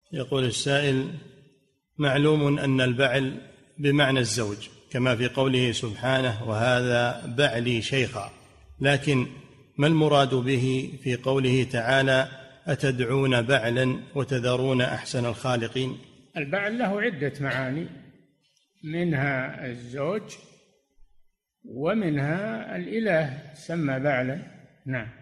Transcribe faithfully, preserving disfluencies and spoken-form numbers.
يقول السائل: معلوم أن البعل بمعنى الزوج كما في قوله سبحانه: وهذا بعلي شيخا، لكن ما المراد به في قوله تعالى: أتدعون بعلا وتذرون أحسن الخالقين؟ البعل له عدة معاني، منها الزوج ومنها الإله سمى بعلا. نعم.